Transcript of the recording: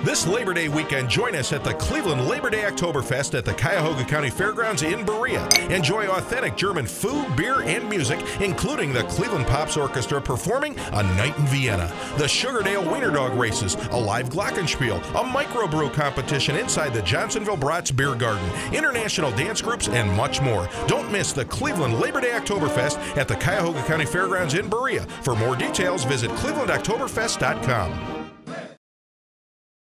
This Labor Day weekend, join us at the Cleveland Labor Day Oktoberfest at the Cuyahoga County Fairgrounds in Berea. Enjoy authentic German food, beer, and music, including the Cleveland Pops Orchestra performing A Night in Vienna, the Sugardale Wiener Dog races, a live glockenspiel, a microbrew competition inside the Johnsonville Brats Beer Garden, international dance groups, and much more. Don't miss the Cleveland Labor Day Oktoberfest at the Cuyahoga County Fairgrounds in Berea. For more details, visit clevelandoktoberfest.com.